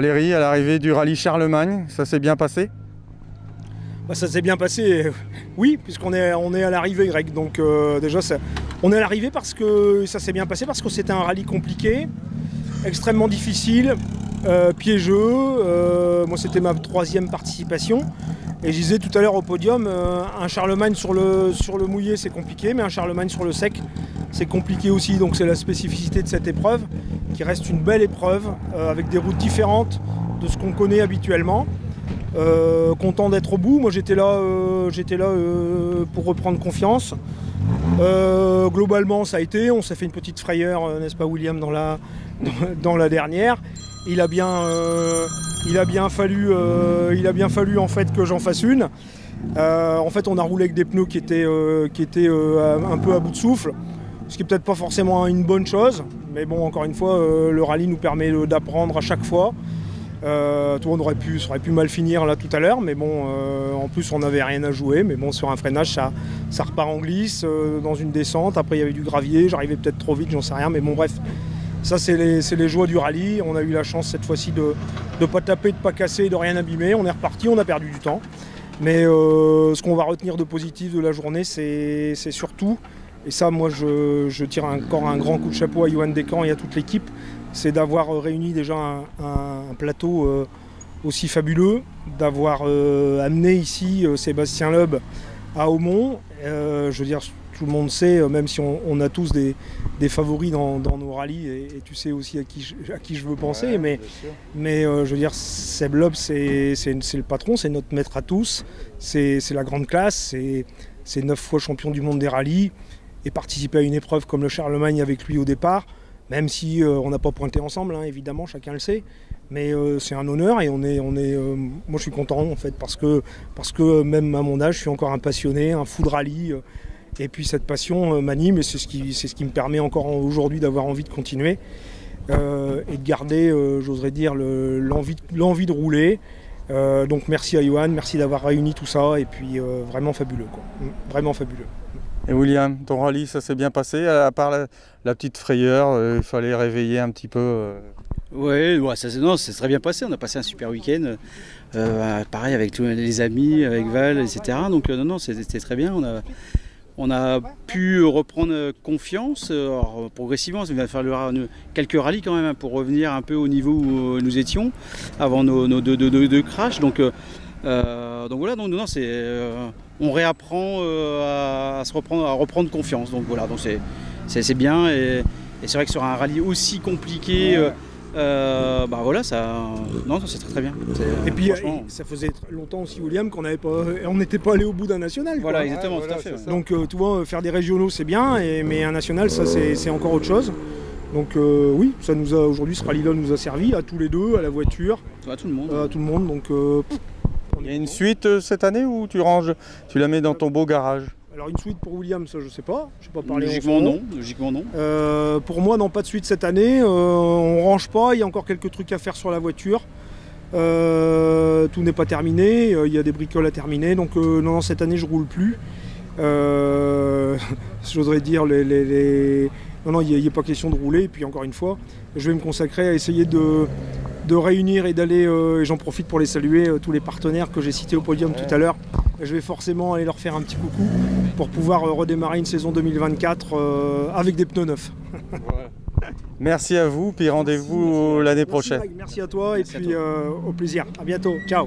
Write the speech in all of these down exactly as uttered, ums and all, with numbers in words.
Valérie, à l'arrivée du rallye Charlemagne, ça s'est bien passé? Bah, ça s'est bien passé, oui, puisqu'on est, on est à l'arrivée, Greg. Donc euh, déjà, ça, on est à l'arrivée parce que ça s'est bien passé, parce que c'était un rallye compliqué, extrêmement difficile, euh, piégeux. Euh, moi, c'était ma troisième participation. Et je disais tout à l'heure au podium, euh, un Charlemagne sur le, sur le mouillé, c'est compliqué, mais un Charlemagne sur le sec, c'est compliqué aussi. Donc c'est la spécificité de cette épreuve, qui reste une belle épreuve, euh, avec des routes différentes de ce qu'on connaît habituellement. Euh, content d'être au bout. Moi j'étais là, euh, j'étais là euh, pour reprendre confiance. Euh, globalement ça a été, on s'est fait une petite frayeur, euh, n'est-ce pas William, dans la, dans, dans la dernière. Il a bien, euh, il a bien fallu, euh, il a bien fallu en fait que j'en fasse une. Euh, en fait on a roulé avec des pneus qui étaient, euh, qui étaient euh, un peu à bout de souffle, ce qui est peut-être pas forcément une bonne chose, mais bon, encore une fois, euh, le rallye nous permet d'apprendre à chaque fois. Euh, tout, on aurait pu, ça aurait pu mal finir là tout à l'heure, mais bon, euh, en plus on n'avait rien à jouer, mais bon, sur un freinage ça, ça repart en glisse, euh, dans une descente. Après il y avait du gravier, j'arrivais peut-être trop vite, j'en sais rien, mais bon bref, ça c'est les, les joies du rallye. On a eu la chance cette fois-ci de ne pas taper, de ne pas casser, de rien abîmer. On est reparti, on a perdu du temps, mais euh, ce qu'on va retenir de positif de la journée, c'est surtout, et ça moi je, je tire encore un grand coup de chapeau à Johan Descamps et à toute l'équipe, c'est d'avoir réuni déjà un, un, un plateau euh, aussi fabuleux, d'avoir euh, amené ici euh, Sébastien Loeb à Aumont. Euh, je veux dire, tout le monde sait, euh, même si on, on a tous des, des favoris dans, dans nos rallyes, et, et tu sais aussi à qui je, à qui je veux penser, ouais, mais, mais euh, je veux dire, Seb Loeb, c'est le patron, c'est notre maître à tous, c'est la grande classe, c'est neuf fois champion du monde des rallyes, et participer à une épreuve comme le Charlemagne avec lui au départ, même si euh, on n'a pas pointé ensemble, hein, évidemment, chacun le sait, mais euh, c'est un honneur, et on est, on est, euh, moi je suis content en fait, parce que, parce que même à mon âge, je suis encore un passionné, un fou de rallye, euh, et puis cette passion euh, m'anime, et c'est ce qui, c'est ce qui me permet encore aujourd'hui d'avoir envie de continuer, euh, et de garder, euh, j'oserais dire, l'envie le, l'envie de rouler. Euh, donc merci à Johan, merci d'avoir réuni tout ça, et puis euh, vraiment fabuleux, quoi. Vraiment fabuleux. Et William, ton rallye, ça s'est bien passé, à part la, la petite frayeur, euh, il fallait réveiller un petit peu euh... Oui, ouais, ça c'est très bien passé, on a passé un super week-end, euh, pareil avec tous les amis, avec Val, et cetera. Donc euh, non, non, c'était très bien, on a, on a pu reprendre confiance, alors, progressivement, ça va falloir quelques rallyes quand même, hein, pour revenir un peu au niveau où nous étions, avant nos, nos deux, deux, deux, deux crashs. Donc, euh, donc voilà, donc, non, c'est... Euh, on réapprend euh, à, à se reprendre, à reprendre confiance, donc voilà, donc c'est bien, et, et c'est vrai que sur un rallye aussi compliqué, euh, euh, bah voilà, ça, non, c'est très très bien. Et puis franchement... ça faisait longtemps aussi, William, qu'on n'avait pas, on n'était pas allé au bout d'un national. Voilà, quoi. exactement, ouais, tout voilà, à fait. Donc euh, tu vois, faire des régionaux c'est bien, et, mais un national, ça c'est encore autre chose. Donc euh, oui, ça nous a aujourd'hui, ce rallye-là nous a servi à tous les deux, à la voiture, à tout le monde, à tout le monde. Donc euh, il y a une suite euh, cette année, ou tu ranges, tu la mets dans ton beau garage? Alors une suite pour William, ça je sais pas, je sais pas parler. Logiquement non, logiquement non. Euh, pour moi non, pas de suite cette année, euh, on range pas, il y a encore quelques trucs à faire sur la voiture. Euh, tout n'est pas terminé, il y a des bricoles à terminer, donc euh, non, non, cette année je roule plus. Euh, J'oserais dire les, les, les... non, non, il n'y a, a pas question de rouler, et puis encore une fois, je vais me consacrer à essayer de de réunir et d'aller, euh, et j'en profite pour les saluer, euh, tous les partenaires que j'ai cités au podium ouais. tout à l'heure. Je vais forcément aller leur faire un petit coucou pour pouvoir euh, redémarrer une saison deux mille vingt-quatre euh, avec des pneus neufs. Ouais. Merci à vous, puis rendez-vous l'année prochaine. Merci, merci à toi, et merci puis toi. Euh, au plaisir. À bientôt. Ciao.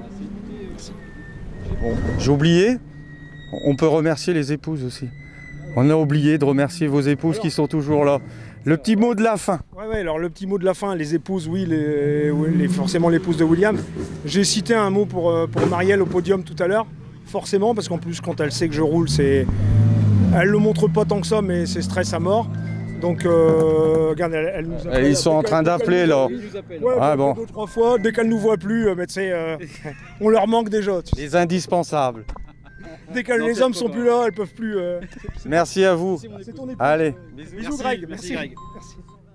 Bon, j'ai oublié, on peut remercier les épouses aussi. On a oublié de remercier vos épouses alors, qui sont toujours là. Le petit mot de la fin. Ouais, ouais, alors le petit mot de la fin, les épouses, oui, les, les, forcément l'épouse de William. J'ai cité un mot pour, pour Marielle au podium tout à l'heure, forcément, parce qu'en plus, quand elle sait que je roule, c'est, elle le montre pas tant que ça, mais c'est stress à mort. Donc, euh, regarde, elle, elle nous appelle. Et ils sont en train d'appeler là. Ouais, ah, bon. Deux, trois fois, dès qu'elle nous voit plus, mais tu sais, euh, on leur manque déjà. Tu sais. Les indispensables. Dès que non, les hommes sont plus là, elles peuvent plus. Euh... Merci à vous. Ton épouse. Allez. Bisous, Bisous Greg. Merci. Merci. Greg. Merci.